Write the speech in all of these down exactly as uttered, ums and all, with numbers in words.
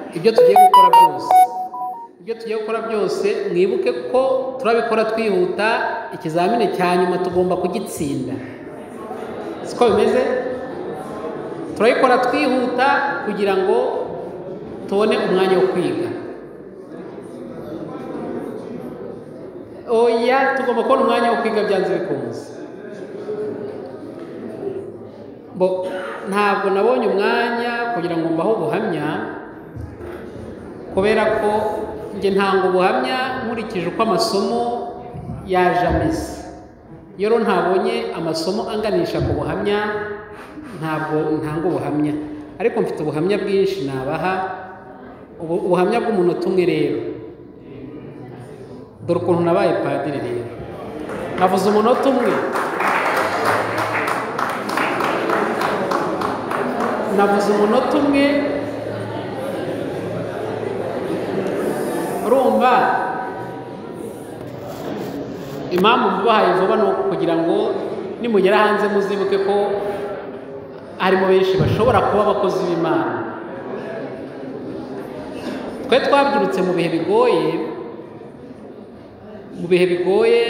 ibyo tugiye gukora byose ibyo tugiye gukora byose mwibuke ko turabikora twihuta, ikizamini cya nyuma tugomba kugitsinda. Siko bimeze? Turabikora twihuta kugira ngo tubone umwanya wo kwiga. Oya, tugomba kubona umwanya wo kwiga byanze bikunze. Bo ntabwo nabonye umwanya kugira ngo mbaho ubuhamya, kubera ko njye ntanga ubuhamya nkurikije uko amasomo yaje ameze. Iyo rero ntabonye amasomo anganisha ku buhamya, ntabwo ntanga ubuhamya, ariko mfite ubuhamya bwinshi nabaha. Ubuhamya bw'umunota umwe rero, dore ukuntu nabaye padiri rero. Navuze umunota umwe, navuze umunota umwe urumva impamvu mbahaye vuba ni kugira ngo nimugera hanze muzibuke ko harimo benshi bashobora kuba abakozi b'Imana. Twe twabyirutse mu bihe bigoye, mu bihe bigoye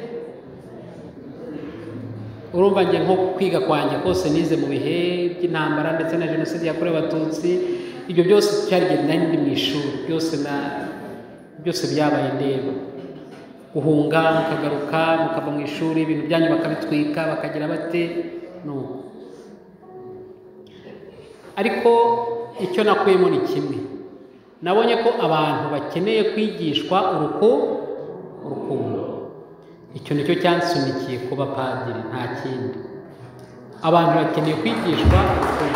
urumva nge nko kwiga kwanjye kose nize mu bihe by'intambara ndetse na jenoside yakorewe Abatutsi. Ibyo byose cyarigenda ndi mu ishuri, byose na byose byabaye ndeba. Guhunga mukagaruka mukava mu ishuri, ibintu byanyu bakabitwika bakagira bate no. Ariko icyo nakuyemo ni kimwe, nabonye ko abantu bakeneye kwigishwa uruko urukundo. Icyo nicyo cyansunikiye kuba padiri, nta kindi. Abantu bakeneye kwigishwa urukundo.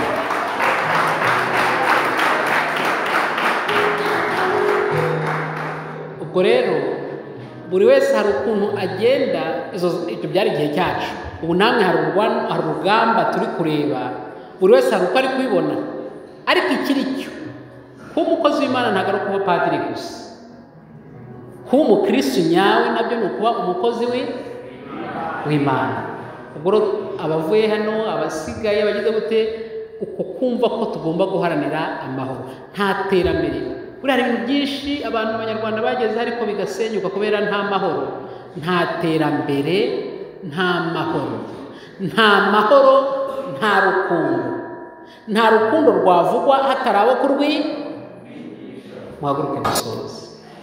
Ubwo rero buri wese hari ukuntu agenda, ibyo byari igihe cyacu. Ubu namwe hari urugamba turi kureba, buri wese hari uko ari kubibona. Ariko ikiri cyo, kuba umukozi w'Imana ntabwo ari ukuba padiri gusa. Kuba umukristo nyawe nabyo ni ukuba umukozi w'Imana. Ubwo abavuye hano, abasigaye bagize gute, uko kumva ko tugomba guharanira amahoro. Nta terambere, buri hari ibintu byinshi abantu b'Abanyarwanda bageze ariko bigasenyuka kubera nta mahoro. Nta terambere, nta mahoro. Nta mahoro, nta rukundo. Nta rukundo rwavugwa hatari abo kurwi. Muhaguruke dusoze.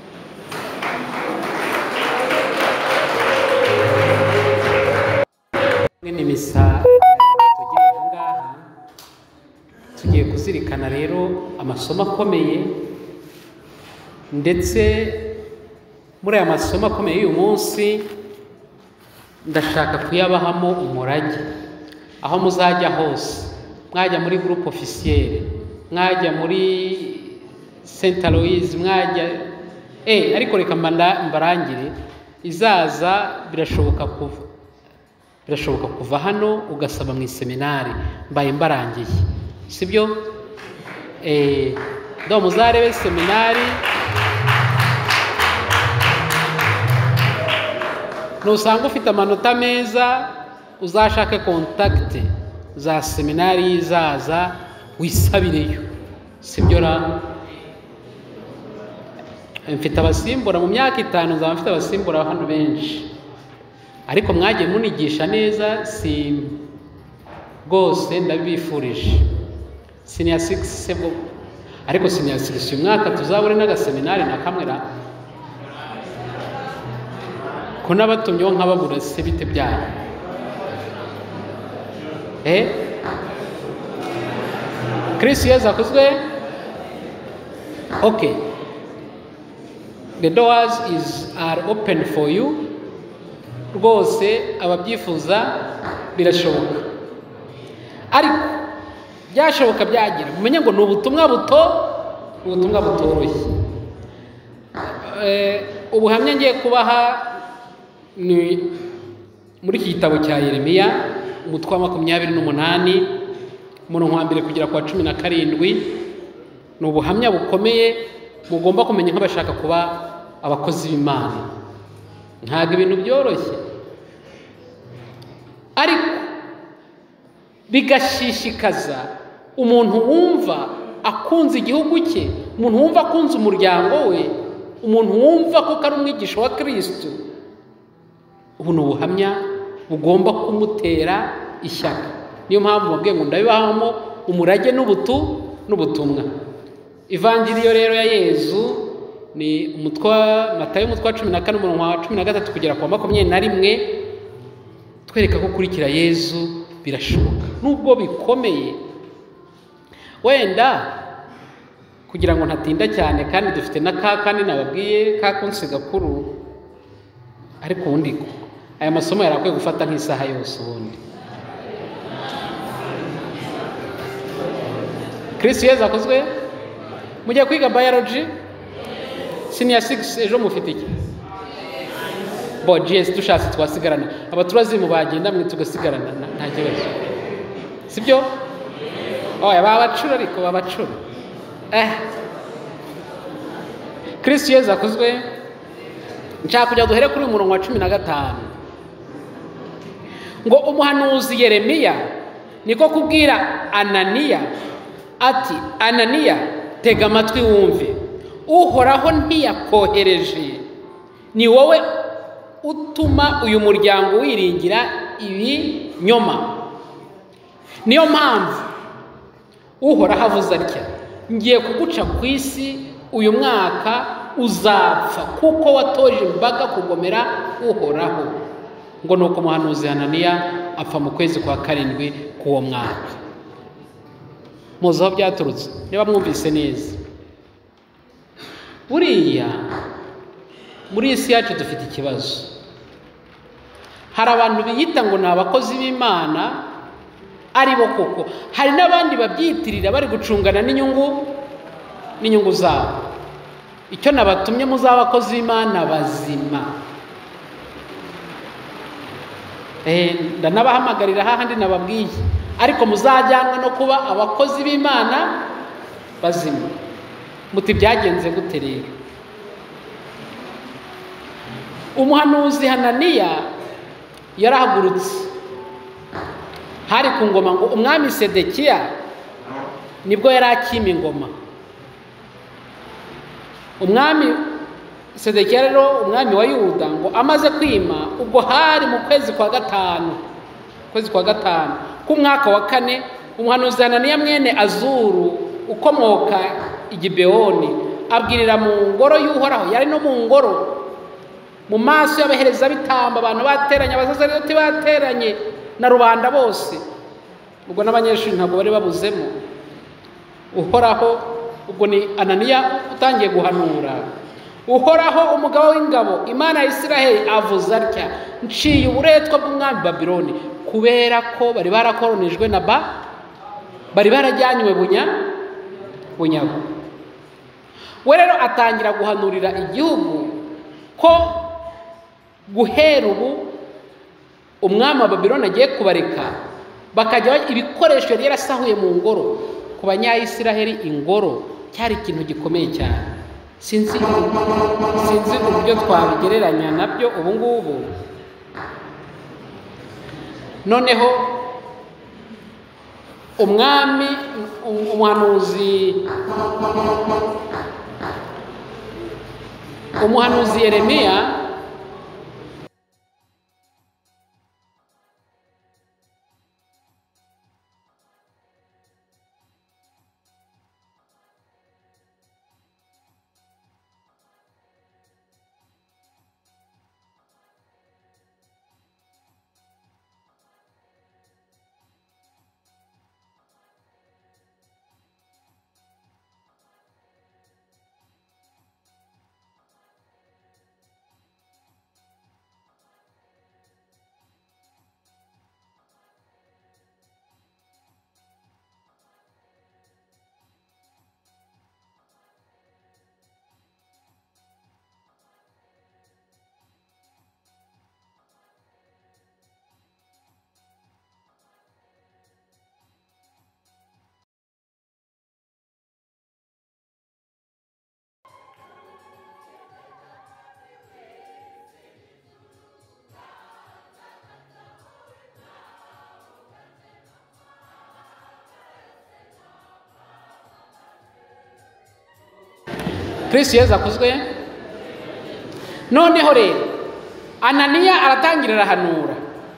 Mwene misa tugiye aha ngaha tugiye kuzirikana rero amasomo akomeye, ndetse muri aya masomo akomeye y'uyu munsi ndashaka kuyabahamo umurage. Aho muzajya hose, mwajya muri groupe officielle, mwajya muri Saint Aloys, mwajya eh ariko reka mbarangire, izaza birashoboka kuva birashoboka kuva hano ugasaba mu iseminari, mbaye mbarangiye, sibyo? Eh ndo muzarebe seminari, nusanga ufite amanota meza uzashake contact za seminari izaza wisabireyo, sibyo ra? Mfite abasimbura mu myaka itanu, nzaba mfite abasimbura hano benshi, ariko mwagiye munigisha neza, si rwose ndabifurije. Senior six sebo, ariko senior six umwaka tuzabure n'agaseminari na kamwe ra, ko nabatumyeho nk'ababura se bite byayo eh Kristo Yesu akozwe. Okay, the doors is are open for you. Rwose ababyifuza birashoboka, ariko byashoboka byagira mumenye ngo ni ubutumwa buto, ubutumwa butoroshye. Eh ubuhamya ngiye kubaha ni muri iki gitabo cya Yeremiya, umutwe wa makumyabiri n'umunani, umurongo wa mbere kugera kwa cumi na karindwi. Ni ubuhamya bukomeye mugomba kumenya nk'abashaka kuba abakozi b'Imana. Ntabwo ibintu byoroshye, ariko bigashishikaza umuntu wumva akunze igihugu cye, umuntu wumva akunze umuryango we, umuntu wumva ko ari umwigisha wa Kristo, ubu ni ubuhamya bugomba kumutera ishyaka. Niyo mpamvu mubwiye ngo ndabibahamo umurage n'ubutu n'ubutumwa. Ivanjiriyo rero ya Yezu ni umutwa Matayo umutwa cumi na kane umurongo wa cumi na gatatu kugera ku makumyabiri na rimwe, twereka ko kurikira Yezu birashoboka nubwo bikomeye. Wenda kugira ngo ntatinda cyane, kandi dufite na ka kandi nababwiye ka kunsi gakuru, ariko ubundi aya masomo yarakwiye gufata nk'isaha yose. Ubundi Kristo Yezu akozwe. Mugiye kwiga biology senior six, ejo mufite iki? Bo G S dushatse twasigarana, abaturazimu bagenda mwe tugasigarana nta kibazo, sibyo? Oya babacura, ariko babacura. Eh Kristo Yezu akozwe. Nshaka kujya duhere kuri umurongo wa cumi na gatanu ngo umuhanuzi Yeremiya niko kubwira Ananiya ati, Ananiya tega amatwi wumve, Uhoraho ntiyakohereje, ni wowe utuma uyu muryango wiringira ibinyoma. Niyo mpamvu Uhoraho avuze atya, ngiye kuguca ku isi, uyu mwaka uzapfa kuko watoje imbaga kugomera Uhoraho. Ngo nuko umuhanuzi Ananiya apfa mu kwezi kwa karindwi k'uwo mwaka. Muzi aho byaturutse niba mwumvise neza. Buriya muri isi yacu dufite ikibazo. Hari abantu biyita ngo ni abakozi b'Imana, ari bo koko. Hari n'abandi babyitirira bari gucungana n'inyungu n'inyungu zabo. Icyo nabatumye muzaba abakozi b'Imana bazima. Eh ndanabahamagarira hahandi nababwiye, ariko muzajyanwe no kuba abakozi b'Imana bazima. Muti byagenze gute rero? Umuhanuzi Hananiya yarahagurutse, hari ku ngoma ngo umwami Sedekiya nibwo yari akima ingoma. Umwami Sedekiya rero, umwami wa Yuda, ngo amaze kwima, ubwo hari mu kwezi kwa gatanu kwezi kwa gatanu k'umwaka wa kane, umuhanuzi Hananiya mwene Azuru ukomoka i Gibewoni abwirira mu ngoro y'Uhoraho. Yari no mu ngoro, mu maso y'abahereza bitamba, abantu bateranye, abasaserdoti bateranye na rubanda bose, ubwo n'abanyeshuri ntabwo bari babuzemo. Uhoraho, ubwo ni Ananiya utangiye guhanura. Uhoraho umugabo w'ingabo, Imana ya Isiraheli avuze atya, nciye uburetwa bw'umwami Babiloni, kubera ko bari barakoronijwe na ba bari barajyanywe bunya bunyago. We rero atangira guhanurira igihugu ko guhera ubu umwami wa Babiloni agiye kubareka, bakajya ibikoresho yari yarasahuye mu ngoro. Ku banyayisiraheli ingoro cyari ikintu gikomeye cyane. Sinzi sinzi uburyo twabigereranya nabyo ubu ngubu. Noneho umwami umuhanuzi umuhanuzi Yeremiya Kristo Yesu akuzwe. Noneho rero Ananiya aratangira arahanura,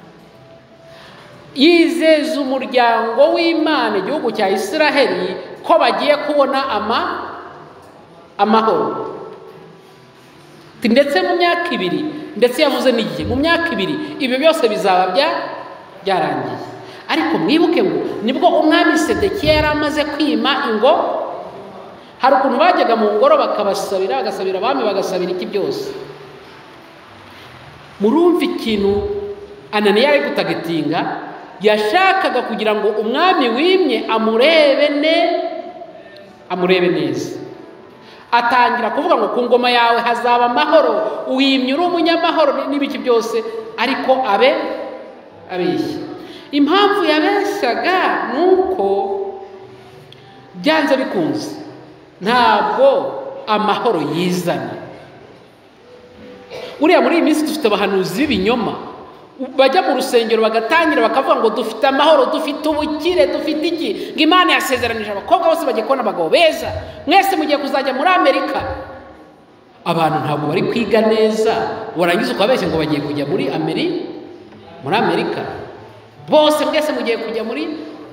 yizeza umuryango w'Imana, igihugu cya Isiraheli, ko bagiye kubona ama amahoro. Ndetse mu myaka ibiri, ndetse yavuze n'igihe, mu myaka ibiri ibyo byose bizaba bya byarangiye. Ariko mwibuke ngo nibwo umwami Sedekiya yari amaze kwima ingo, hari ukuntu bajyaga mu ngoro bakabasabira, bagasabira abami, bagasabira iki byose. Murumva ikintu Ananiya ari gutagetinga, yashakaga kugira ngo umwami wimye amurebe ne amurebe neza. Atangira kuvuga ngo ku ngoma yawe hazaba amahoro, wimye uri umunyamahoro n'ibiki byose, ariko abe abeshya. Impamvu yabeshyaga nuko byanze bikunze ntabwo amahoro yizana. Uriya muri iyi minsi dufite abahanuzi b'ibinyoma bajya mu rusengero bagatangira bakavuga ngo dufite amahoro, dufite ubukire, dufite iki, ngo Imana yasezeranije abakobwa bose bagiye kubona abagabo beza, mwese mugiye kuzajya muri Amerika. Abantu ntabwo bari kwiga neza, warangiza ukabeshya ngo bagiye kujya muri Ameri muri Amerika. Bose mwese mugiye kujya muri,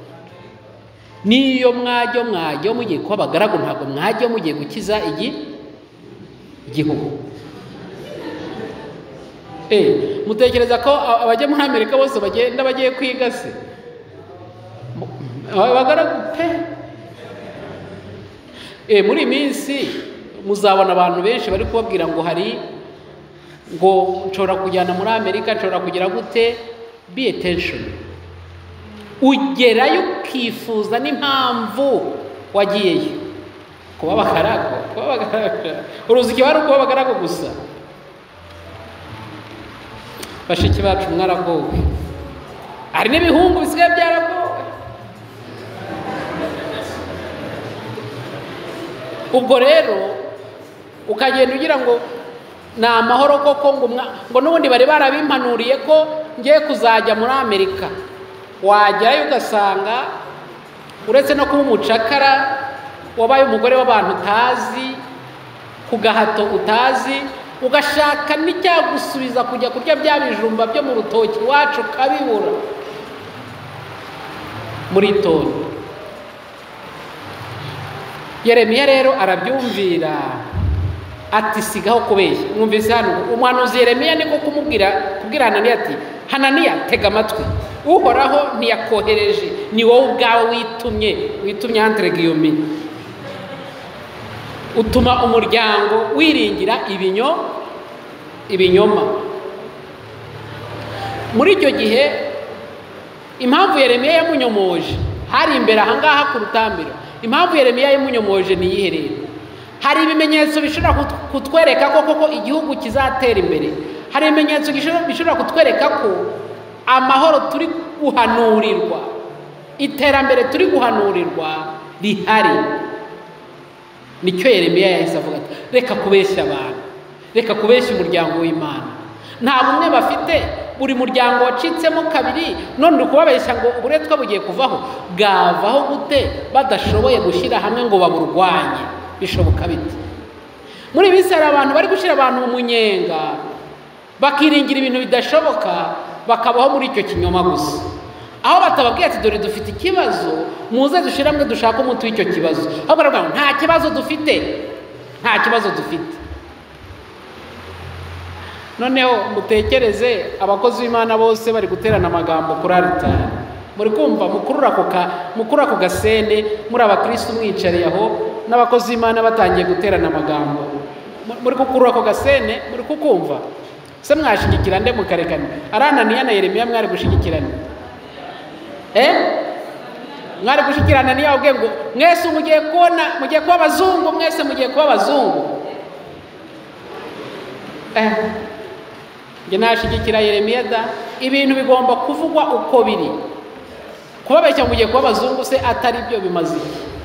niyo mwajyo mwajyo mugiye kuba abagaragu, ntabwo mwajyo mugiye gukiza igi igihugu. Eh, mutekereza ko abajya muri Amerika bose bagenda bagiye kwiga se? Abagaragu pe. Eh, muri minsi muzabona abantu benshi bari kubabwira ngo hari ngo nshobora kujyana muri Amerika, nshobora kugira gute. Be attention. Ugerayo ukifuza n'impamvu wagiyeyo. Kuba abagaragu, kuba abagaragu. Uruziki wari kuba abagaragu gusa. Bashiki bacu mwaragowe. Hari n'ibihungu bisigaye byaragowe. Ubwo rero ukagenda ugira ngo ni amahoro koko, ngo ngo n'ubundi bari barabimpanuriye ko ngiye kuzajya muri Amerika. Wajyayo ugasanga uretse no kuba umucakara, wabaye umugore w'abantu utazi, ku gahato utazi, ugashaka n'icyagusubiza kujya kurya bya bijumba byo mu rutoki wacu ukabibura muri toni. Yeremiya rero arabyumvira ati sigaho kubeshya. Mwumvise hano umuhanuzi Yeremiya niko kumubwira kubwira Hananiya ati, Hananiya tega amatwi, Uhoraho ntiyakohereje, ni wowe ubwawe witumye witumye entre guillemets, utuma umuryango wiringira ibinyo ibinyoma. Muri icyo gihe impamvu Yeremiya yamunyomoje hari imbere ahangaha ku rutambiro, impamvu Yeremiya yamunyomoje ni iyihe rero? Hari ibimenyetso bishobora kutwereka ko koko igihugu kizatera imbere. Hari ibimenyetso bishobora kutwereka ko amahoro turi guhanurirwa, iterambere turi guhanurirwa rihari. Nicyo Yeremiya yahise avuga ati, reka kubeshya abantu, reka kubeshya umuryango w'Imana. Nta bumwe bafite, buri muryango wacitsemo kabiri, none ukubabeshya ngo uburetwa bugiye kuvaho. Bwavaho gute badashoboye gushyira hamwe ngo baburwanye? Bishoboka bite? Muri bisi hari abantu bari gushyira abantu mu munyenga, bakiringira ibintu bidashoboka, bakabaho muri icyo kinyoma gusa. Aho batababwiye ati dore dufite ikibazo, muze dushiramwe dushaka umuti w'icyo kibazo. Aho baravuga nta kibazo dufite, nta kibazo dufite. Noneho mutekereze abakozi b'Imana bose bari guterana amagambo kuri altare. Muri kumva mukurura koka mukura ko gasene, muri abakristo mwicariye aho n'abakozi b'Imana batangiye guterana amagambo. Muri kukurura ko gasene, muri kukumva. Se mwashigikira nde mukarekana? Arananiya na Yeremiya mwari gushigikirana. Eh? Mwari gushikirana niyo ubwe ngo mwese mugiye kubona, mugiye kuba abazungu, mwese mugiye kuba abazungu. Eh. Nge nashigikira Yeremiya da, ibintu bigomba kuvugwa uko biri. Kubabeshya mugiye kuba abazungu se atari byo bimaze.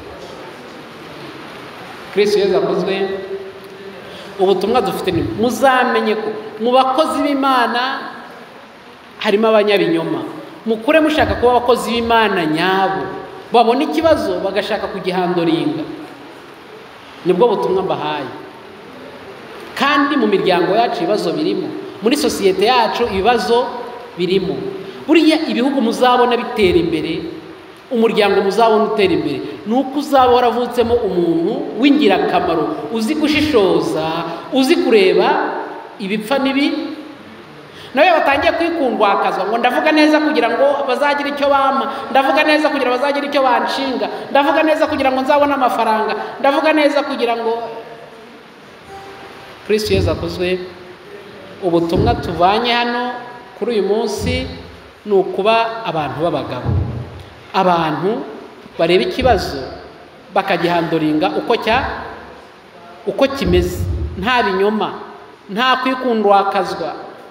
Kristo Yesu akozwe. Ubutumwa dufite ni muzamenye ko mu bakozi b'Imana harimo abanyabinyoma. Mukure mushaka kuba abakozi b'Imana nyabo, babona ikibazo bagashaka kugihandoringa. Nibwo butumwa mbahaye. kandi mu miryango yacu ibibazo birimo, muri sosiyete yacu ibibazo birimo. Buriya ibihugu muzabona bitera imbere, umuryango muzabona utera imbere, ni uko uzaba waravutsemo umuntu w'ingirakamaro, uzi gushishoza, uzi kureba ibipfa n'ibi. Nawe batangiye kwikundwakazwa ngo ndavuga neza kugira ngo bazagira icyo bampa, ndavuga neza kugira bazagira icyo banshinga, ndavuga neza kugira ngo nzabone amafaranga, ndavuga neza kugira ngo Kristo Yesu akozwe. Ubutumwa tuvanye hano kuri uyu munsi ni ukuba abantu b'abagabo, abantu bareba ikibazo bakagihandoringa uko cya uko kimeze, nta binyoma, nta kwikundwakazwa.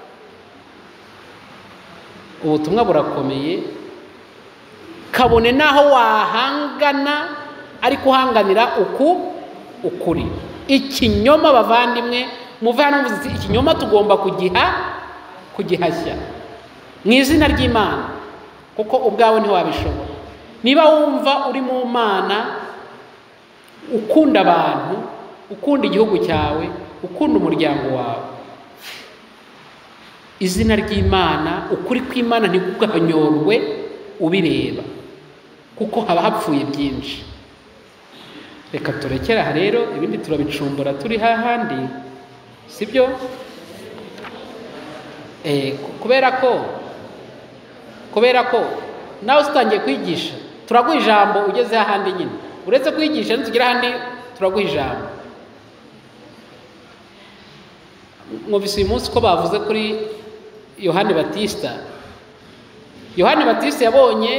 Ubutumwa burakomeye, kabone naho wahangana ariko uhanganira uku ukuri. Ikinyoma bavandimwe, muve hano muzi ikinyoma tugomba kugiha kugihashya mu izina ry'Imana, kuko ubwawe ntiwabishobora. Niba wumva uri mu Mana, ukunda abantu, ukunda igihugu cyawe, ukunda umuryango wawe, izina ry'Imana, ukuri kw'Imana ntikugahonyorwe ubireba, kuko haba hapfuye byinshi. Reka turekere aha rero, ibindi turabicumbura turi hahandi, sibyo? Eh, kubera ko kubera ko nawe utangiye kwigisha, turaguha ijambo ugeze hahandi nyine. Uretse kwigisha nitugira handi turaguha ijambo. Mwumvise uyu munsi ko bavuze kuri Yohani Batista. Yohani Batista yabonye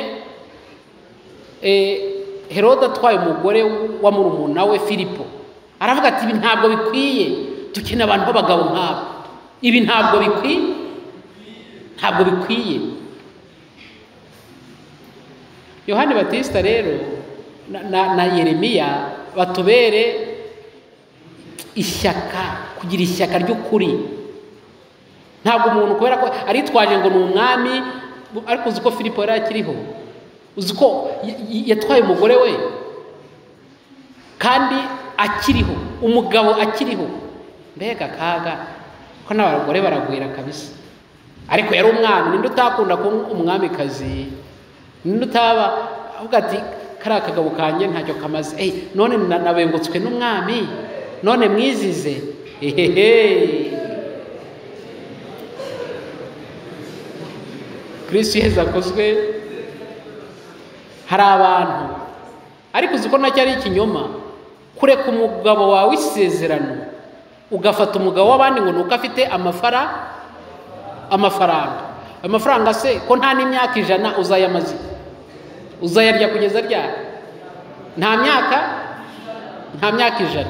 eh Herode atwaye umugore wa murumuna we Filipo, aravuga ati ibi ntabwo bikwiye, tukina abantu b'abagabo nk'abo, ibi ntabwo bikwiye, ntabwo bikwiye. Yohani Batista rero na, na, na Yeremiya batubere ishyaka, kugira ishyaka ry'ukuri. Ntabwo umuntu kubera ko aritwaje ngo ni umwami, ariko uzi ko Filipo yari akiriho, uzi ko yatwaye umugore we kandi akiriho, umugabo akiriho. Mbega kaga ko n'abagore baragwira kabisa. Ariko yari umwami, ninde utakunda ko umwamikazi, ninde utaba avuga ati kariya kagabo kanjye ntacyo kamaze, eh none nabengutswe n'umwami, none mwizize. Ehehe, Kristo Yesu akozwe. Hari abantu ariko uzi ko nacyo ari ikinyoma, kureka umugabo wawe isezerano ugafata umugabo w'abandi ngo nuko afite amafara amafaranga. Amafaranga se ko nta n'imyaka ijana uzayamaze, uzayarya kugeza ryari? Nta myaka nta myaka ijana.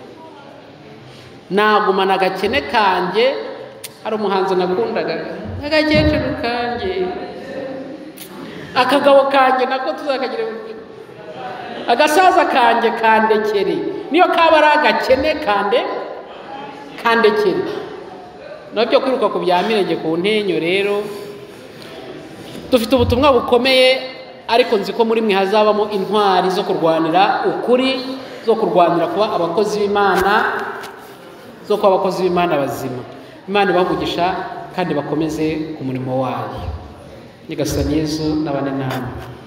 Nagumana agakene kanjye. Hari umuhanzi nakundaga, agakecuru kanjye, akagabo kanjye nako tuzakagira, agasaza kanjye kandekere, niyo kaba ari agakene kande kandekere. Nabyo kwiruka ku bya mirenge ku ntenyo. Rero dufite ubutumwa bukomeye, ariko nzi ko muri mwe hazabamo intwari zo kurwanira ukuri, zo kurwanira kuba abakozi b'Imana, zo kuba abakozi b'Imana bazima. Imana ibamugisha kandi bakomeze ku murimo wayo. Nyagasani Yesu nabane namwe.